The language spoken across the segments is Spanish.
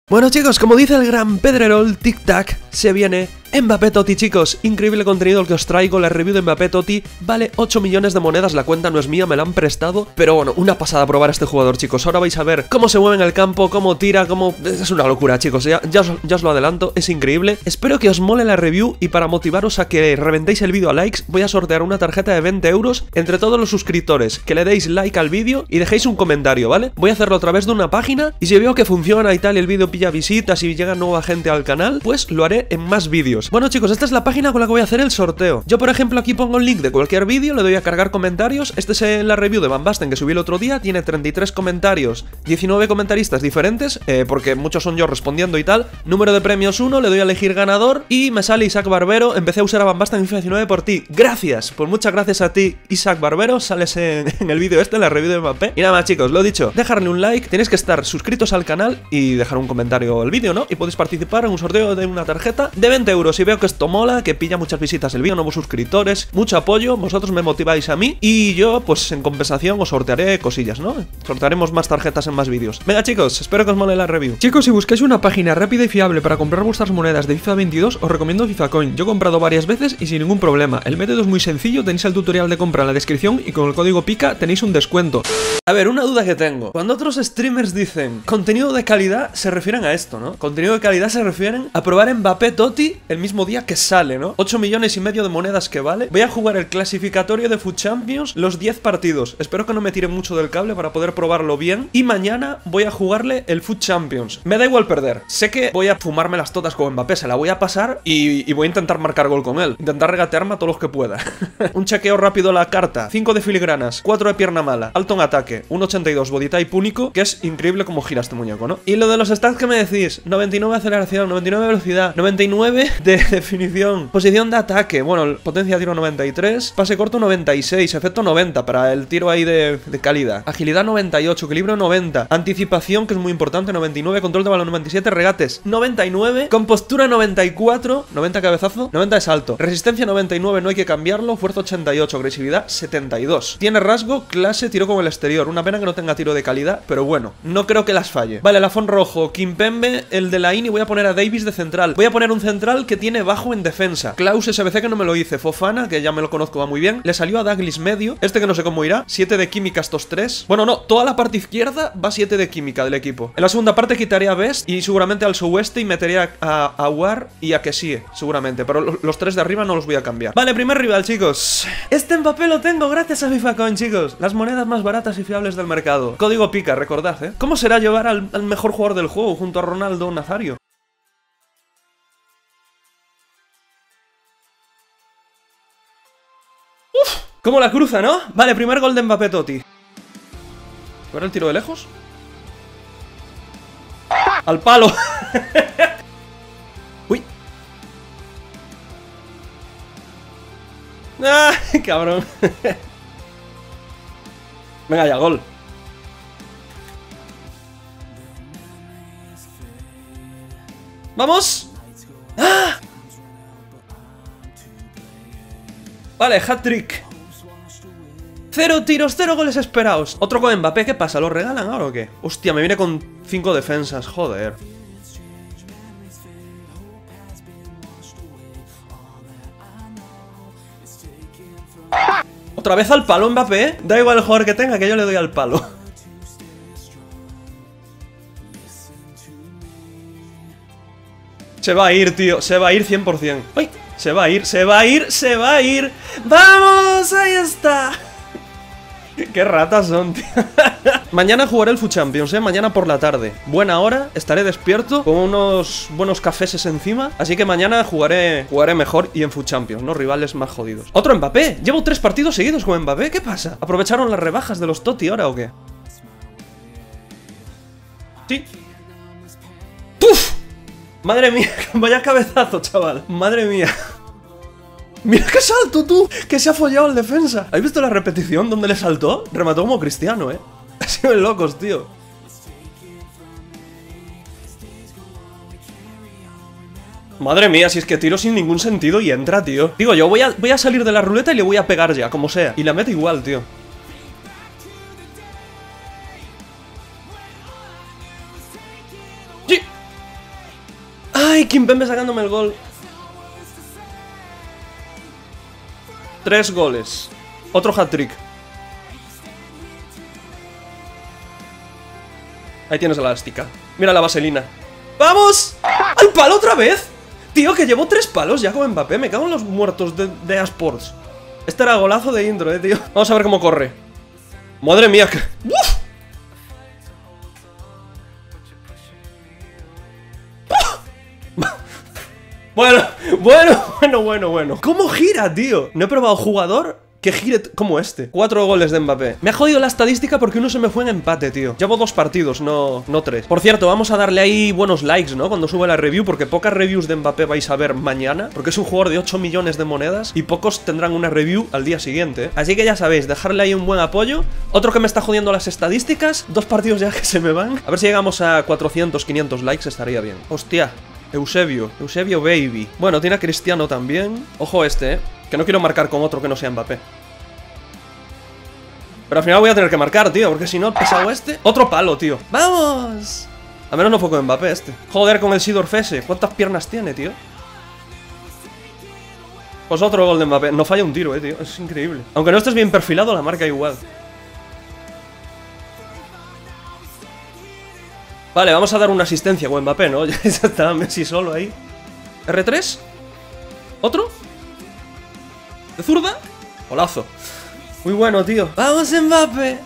Bueno chicos, como dice el gran Pedrerol, tic-tac, se viene Mbappé Totti, chicos. Increíble contenido el que os traigo. La review de Mbappé Totti vale 8 millones de monedas. La cuenta no es mía, me la han prestado. Pero bueno, una pasada probar a este jugador, chicos. Ahora vais a ver cómo se mueve en el campo, cómo tira, cómo... Es una locura, chicos. Ya os lo adelanto, es increíble. Espero que os mole la review y para motivaros a que reventéis el vídeo a likes, voy a sortear una tarjeta de 20 euros entre todos los suscriptores. Que le deis like al vídeo y dejéis un comentario, ¿vale? Voy a hacerlo a través de una página y si veo que funciona y tal y el vídeo pilla visitas y llega nueva gente al canal, pues lo haré en más vídeos. Bueno chicos, esta es la página con la que voy a hacer el sorteo. Yo por ejemplo aquí pongo el link de cualquier vídeo, le doy a cargar comentarios. Este es la review de Van Basten que subí el otro día, tiene 33 comentarios, 19 comentaristas diferentes, porque muchos son yo respondiendo y tal. Número de premios 1, le doy a elegir ganador y me sale Isaac Barbero. Empecé a usar a Van Basten en FIFA 19 por ti. Gracias, pues muchas gracias a ti Isaac Barbero, sales en el vídeo este, en la review de Mbappé. Y nada más chicos, lo dicho, dejarle un like, tenéis que estar suscritos al canal y dejar un comentario al vídeo, ¿no? Y podéis participar en un sorteo de una tarjeta de 20 euros. Si veo que esto mola, que pilla muchas visitas el vídeo, nuevos suscriptores, mucho apoyo, vosotros me motiváis a mí y yo pues en compensación os sortearé cosillas, ¿no? Sortearemos más tarjetas en más vídeos. Venga chicos, espero que os mole la review. Chicos, si buscáis una página rápida y fiable para comprar vuestras monedas de FIFA 22, os recomiendo FIFA Coin. Yo he comprado varias veces y sin ningún problema. El método es muy sencillo, tenéis el tutorial de compra en la descripción y con el código PICA tenéis un descuento. A ver, una duda que tengo. Cuando otros streamers dicen contenido de calidad, se refieren a esto, ¿no? Contenido de calidad se refieren a probar Mbappé Totti el mismo día que sale, ¿no? 8 millones y medio de monedas que vale. Voy a jugar el clasificatorio de FUT Champions los 10 partidos. Espero que no me tire mucho del cable para poder probarlo bien. Y mañana voy a jugarle el FUT Champions. Me da igual perder. Sé que voy a fumármelas todas con Mbappé. Se la voy a pasar y voy a intentar marcar gol con él. Intentar regatearme a todos los que pueda. Un chequeo rápido a la carta. 5 de filigranas, 4 de pierna mala, alto en ataque, 1,82 body type único, que es increíble como gira este muñeco, ¿no? Y lo de los stats que me decís, 99 de aceleración, 99 de velocidad, 99 de definición, posición de ataque, bueno, potencia de tiro 93, pase corto 96, efecto 90 para el tiro ahí de calidad, agilidad 98, equilibrio 90, anticipación, que es muy importante, 99, control de balón 97, regates 99, compostura 94, 90 cabezazo, 90 de salto, resistencia 99, no hay que cambiarlo, fuerza 88, agresividad 72. Tiene rasgo, clase, tiro con el exterior. Una pena que no tenga tiro de calidad, pero bueno, no creo que las falle. Vale, Lafón rojo, Kimpembe, el de la INI, voy a poner a Davis de central. Voy a poner un central que tiene bajo en defensa. Klaus SBC, que no me lo hice. Fofana, que ya me lo conozco, va muy bien. Le salió a Douglas medio. Este que no sé cómo irá. 7 de química estos 3. Bueno, no, toda la parte izquierda va 7 de química del equipo. En la segunda parte quitaré a Best y seguramente al Soueste y metería a War y a Kessie, seguramente. Pero los 3 de arriba no los voy a cambiar. Vale, primer rival, chicos. Este Mbappé lo tengo gracias a FIFA Coin, chicos. Las monedas más baratas y fiables del mercado. Código PICA, recordad, ¿eh? ¿Cómo será llevar al mejor jugador del juego junto a Ronaldo Nazario? ¡Uf! ¿Cómo la cruza, no? Vale, primer gol de Mbappé Totti. ¿Fuera el tiro de lejos? ¡Al palo! ¡Uy! ¡Ah! ¡Cabrón! Venga ya, gol. ¡Vamos! ¡Ah! Vale, hat-trick. 0 tiros, 0 goles esperados. Otro con Mbappé, ¿qué pasa? ¿Lo regalan ahora o qué? Hostia, me viene con 5 defensas, joder. Otra vez al palo Mbappé, ¿eh? Da igual el jugador que tenga, que yo le doy al palo. Se va a ir, tío, se va a ir 100%. ¡Ay! Se va a ir, se va a ir, se va a ir. ¡Vamos! ¡Ahí está! ¡Qué ratas son, tío! Mañana jugaré el FUT Champions, mañana por la tarde. Buena hora, estaré despierto con unos buenos cafeses encima. Así que mañana jugaré mejor y en FUT Champions, ¿no? Rivales más jodidos. ¡Otro Mbappé! Llevo 3 partidos seguidos con Mbappé, ¿qué pasa? ¿Aprovecharon las rebajas de los Totti ahora o qué? Sí. ¡Puf! Madre mía, vaya cabezazo, chaval. Madre mía. Mira qué salto, tú. Que se ha follado el defensa. ¿Has visto la repetición donde le saltó? Remató como Cristiano, Ha sido de locos, tío. Madre mía, si es que tiro sin ningún sentido y entra, tío. Digo, yo voy a salir de la ruleta y le voy a pegar ya, como sea. Y la meto igual, tío. ¡Sí! ¡Ay! Kimpembe sacándome el gol. 3 goles. Otro hat-trick. Ahí tienes la elástica. Mira la vaselina. ¡Vamos! ¡Al palo otra vez! Tío, que llevo 3 palos ya con Mbappé. Me cago en los muertos de EA Sports. Este era golazo de intro, tío. Vamos a ver cómo corre. Madre mía, que... ¡Uf! Bueno. ¿Cómo gira, tío? No he probado jugador que gire como este. 4 goles de Mbappé. Me ha jodido la estadística porque uno se me fue en empate, tío. Llevo 2 partidos, no 3. Por cierto, vamos a darle ahí buenos likes, ¿no? Cuando sube la review, porque pocas reviews de Mbappé vais a ver mañana, porque es un jugador de 8 millones de monedas y pocos tendrán una review al día siguiente. Así que ya sabéis, dejarle ahí un buen apoyo. Otro que me está jodiendo las estadísticas. 2 partidos ya que se me van. A ver si llegamos a 400, 500 likes, estaría bien. Hostia. Eusebio Baby. Bueno, tiene a Cristiano también. Ojo este, que no quiero marcar con otro que no sea Mbappé. Pero al final voy a tener que marcar, tío, porque si no, pesado este. Otro palo, tío. ¡Vamos! A menos no fue con Mbappé este. Joder, con el Seedorf ese. ¿Cuántas piernas tiene, tío? Pues otro gol de Mbappé. No falla un tiro, tío. Es increíble. Aunque no estés bien perfilado, la marca igual. Vale, vamos a dar una asistencia con Mbappé, ¿no? Ya está Messi solo ahí. ¿R3? ¿Otro? ¿De zurda? Golazo. Muy bueno, tío. ¡Vamos, Mbappé!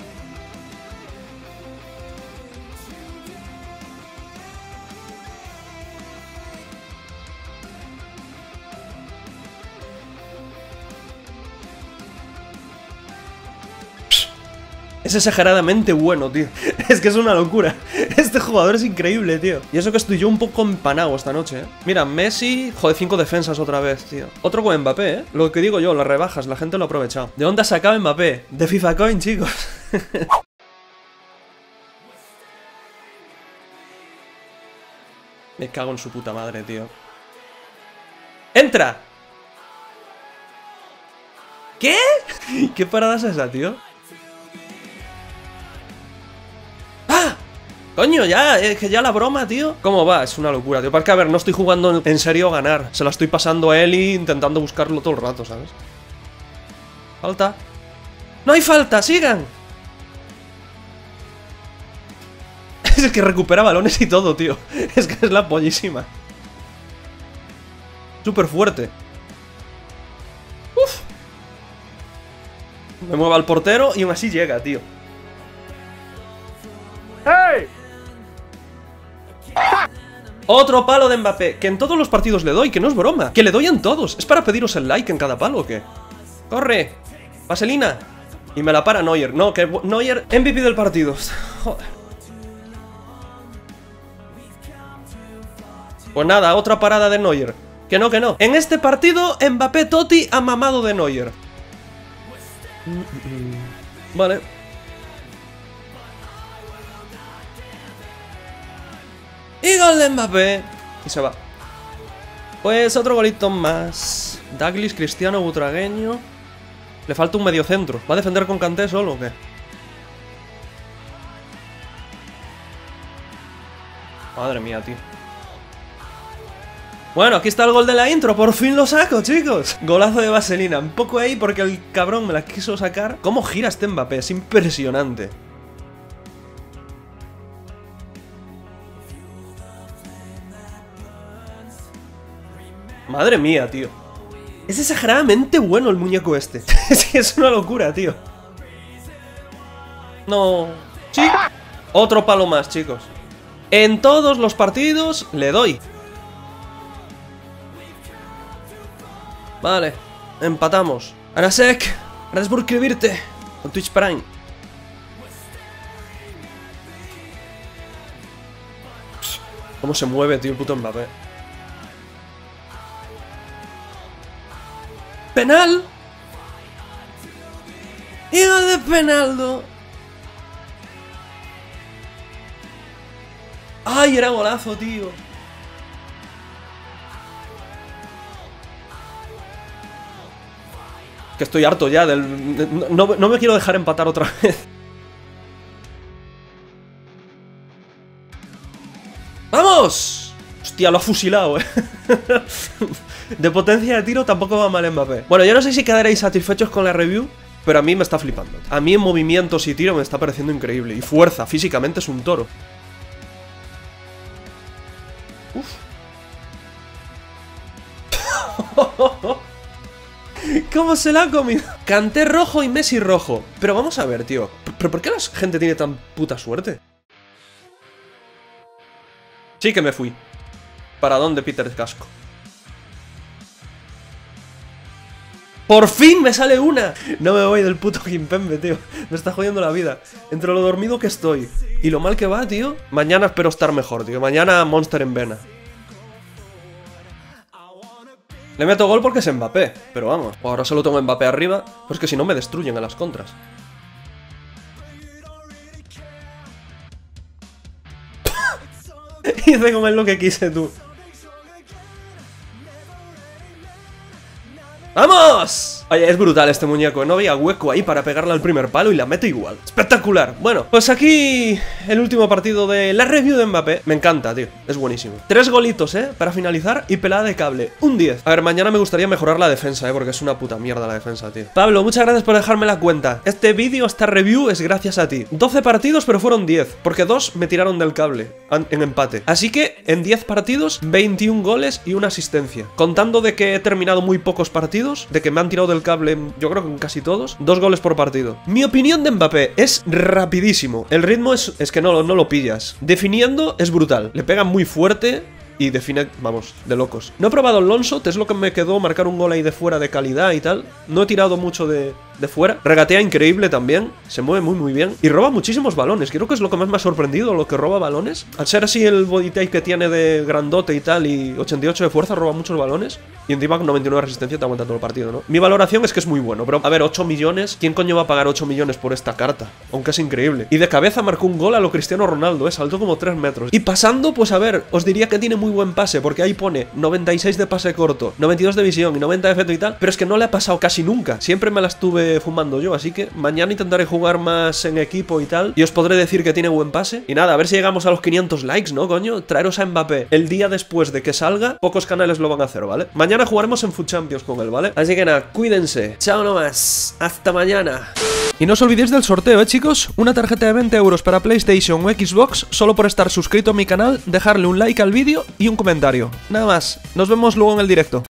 Es exageradamente bueno, tío. Es que es una locura. Este jugador es increíble, tío. Y eso que estoy yo un poco empanado esta noche, ¿eh? Mira, Messi... Joder, 5 defensas otra vez, tío. Otro con Mbappé, ¿eh? Lo que digo yo, las rebajas, la gente lo ha aprovechado. ¿De dónde ha sacado Mbappé? De FIFA Coin, chicos. Me cago en su puta madre, tío. ¡Entra! ¿Qué? ¿Qué parada es esa, tío? Coño, ya, es que ya la broma, tío. ¿Cómo va? Es una locura, tío. Porque, a ver, no estoy jugando en serio a ganar. Se la estoy pasando a él y intentando buscarlo todo el rato, ¿sabes? Falta. ¡No hay falta! ¡Sigan! Es que recupera balones y todo, tío. Es que es la pollísima. Súper fuerte. Uf. Me mueve al portero y aún así llega, tío. ¡Hey! Otro palo de Mbappé, que en todos los partidos le doy, que no es broma. Que le doy en todos. ¿Es para pediros el like en cada palo o qué? ¡Corre! ¡Vaselina! Y me la para Neuer. No, que Neuer, MVP del partido. Joder. Pues nada, otra parada de Neuer. Que no, que no. En este partido, Mbappé Totti ha mamado de Neuer. Vale. Y gol de Mbappé. Y se va. Pues otro golito más. Douglas, Cristiano, Butragueño. Le falta un mediocentro. ¿Va a defender con Kanté solo o qué? Madre mía, tío. Bueno, aquí está el gol de la intro. Por fin lo saco, chicos. Golazo de vaselina. Un poco ahí porque el cabrón me la quiso sacar. ¿Cómo gira este Mbappé? Es impresionante. Madre mía, tío. Es exageradamente bueno el muñeco este. Es una locura, tío. No. Sí. Otro palo más, chicos. En todos los partidos le doy. Vale. Empatamos. Anasek, gracias por suscribirte con Twitch Prime. ¿Cómo se mueve, tío, el puto Mbappé? ¡Penal! ¡Hijo de penaldo! ¡Ay, era golazo, tío! Que estoy harto ya del... No me quiero dejar empatar otra vez. ¡Vamos! Hostia, lo ha fusilado, De potencia de tiro tampoco va mal Mbappé. Bueno, yo no sé si quedaréis satisfechos con la review, pero a mí me está flipando. A mí en movimientos y tiro me está pareciendo increíble. Y fuerza, físicamente es un toro. Uf. ¿Cómo se la ha comido? Kanté rojo y Messi rojo. Pero vamos a ver, tío. ¿Pero por qué la gente tiene tan puta suerte? Sí que me fui. ¿Para dónde, Peter Casco? ¡Por fin me sale una! No me voy del puto Kimpembe, tío. Me está jodiendo la vida. Entre lo dormido que estoy y lo mal que va, tío. Mañana espero estar mejor, tío. Mañana Monster en vena. Le meto gol porque es Mbappé, pero vamos. Ahora solo tengo Mbappé arriba, pues que si no me destruyen a las contras. Hice con él lo que quise, tú. ¡Vamos! Oye, es brutal este muñeco. No había hueco ahí para pegarle al primer palo y la meto igual. ¡Espectacular! Bueno, pues aquí el último partido de la review de Mbappé. Me encanta, tío. Es buenísimo. 3 golitos, para finalizar y pelada de cable. Un 10. A ver, mañana me gustaría mejorar la defensa, porque es una puta mierda la defensa, tío. Pablo, muchas gracias por dejarme la cuenta. Este vídeo, esta review es gracias a ti. 12 partidos, pero fueron 10, porque 2 me tiraron del cable en empate. Así que en 10 partidos, 21 goles y una asistencia. Contando de que he terminado muy pocos partidos, de que me han tirado del cable, yo creo que en casi todos, 2 goles por partido. Mi opinión de Mbappé es rapidísimo. El ritmo es que no lo pillas. Definiendo es brutal. Le pega muy fuerte y define, vamos, de locos. No he probado el Longshot, es lo que me quedó marcar un gol ahí de fuera de calidad y tal. No he tirado mucho de fuera. Regatea increíble también. Se mueve muy bien. Y roba muchísimos balones. Creo que es lo que más me ha sorprendido, lo que roba balones. Al ser así el body type que tiene de grandote y tal, y 88 de fuerza, roba muchos balones. Y encima con 99 de resistencia te aguanta todo el partido, ¿no? Mi valoración es que es muy bueno. Pero, a ver, 8 millones. ¿Quién coño va a pagar 8 millones por esta carta? Aunque es increíble. Y de cabeza marcó un gol a lo Cristiano Ronaldo, saltó como 3 metros. Y pasando, pues a ver, os diría que tiene muy buen pase, porque ahí pone 96 de pase corto, 92 de visión y 90 de efecto y tal. Pero es que no le ha pasado casi nunca. Siempre me la estuve fumando yo, así que mañana intentaré jugar más en equipo y tal, y os podré decir que tiene buen pase. Y nada, a ver si llegamos a los 500 likes, ¿no, coño? Traeros a Mbappé el día después de que salga. Pocos canales lo van a hacer, ¿vale? Mañana jugaremos en Foot Champions con él, ¿vale? Así que nada, cuídense. Chao nomás. Hasta mañana. Y no os olvidéis del sorteo, chicos. Una tarjeta de 20 euros para PlayStation o Xbox, solo por estar suscrito a mi canal, dejarle un like al vídeo y un comentario. Nada más. Nos vemos luego en el directo.